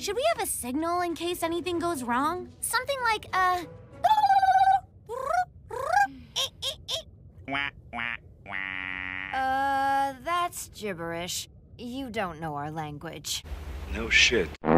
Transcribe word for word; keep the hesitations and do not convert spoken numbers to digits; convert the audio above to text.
Should we have a signal in case anything goes wrong? Something like, uh... Uh, that's gibberish. You don't know our language. No shit.